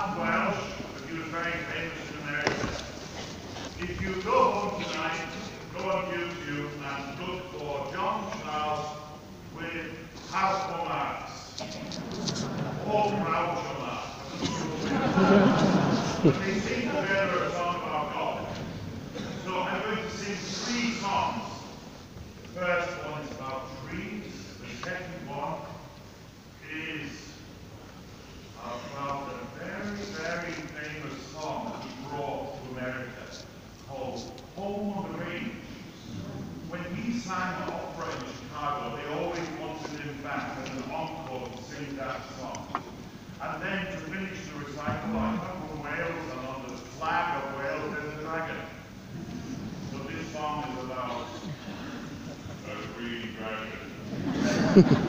Sam Welsh, but he was very famous in America. If you go home tonight, go on YouTube and look for John Strauss with Hasmo Marx, or Groucho Marx. But they sing together a song about God. So I'm going to sing 3 songs. The first one is about trees. The second one is about a very, very famous song that he brought to America called Home on the Range. When he sang opera in Chicago, they always wanted him back as an encore to sing that song. And then to finish the recital, I come from Wales, and on the flag of Wales there's a dragon. So this song is about a green dragon.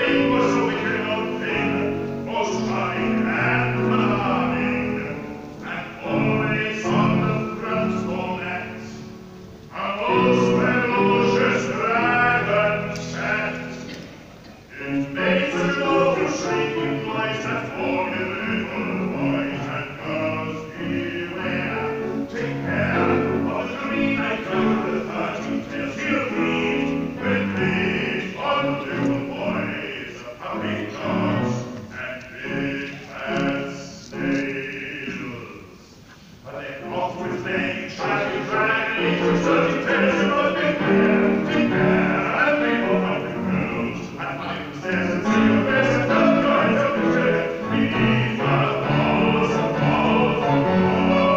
thing was a wicked old thing, most cunning and cunning, and always on the front for that. A most ferocious dragon sat. It made such awful shrieking noise that formidable boys and girls beware. Take care of the green I come with 13 tails. He'll feed with big on little boys, puppy dogs, and big fat snails. But they off with playing, shouting, dragging, for 13 tails, you must take care, and people puppy girls, and my stairs and see your face, and don't join up the ship. Beneath the walls and walls and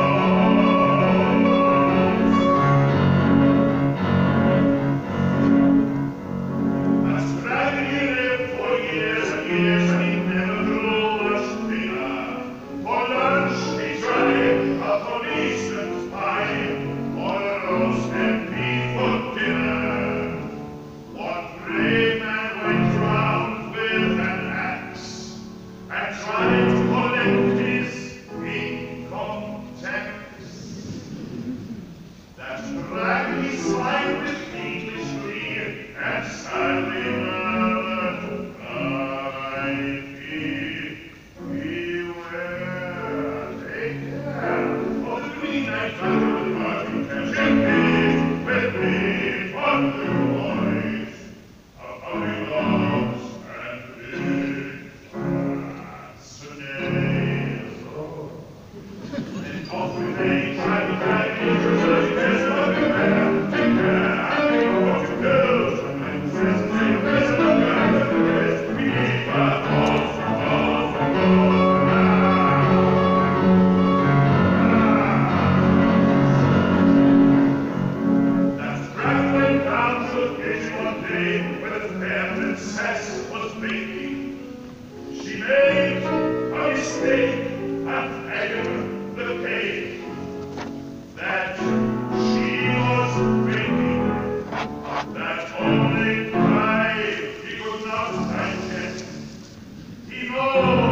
walls. That's dragging he lived for years and years, and he never grew much thinner. For lunch he tried a policeman's pie, or a roast and beef for dinner. One brave man went round with an axe and tried to collect his income tax. That draggy smiled with English glee and sadly murmured, R.I.P. Beware, take care of the green eyed fellow with parting tails. Shake with me for the boys, a puppy dogs and big fat snails. And off with they try to drag me for 30 days, but beware, take care, and be what you girls, and my friends and say your best, and look out at the rest. We need fat balls and balls and balls. That dragon went down to the kitchen one day where the fair princess was baking. She made a mistake and begged the cake that she was baking. That only cried he could not digest. He knows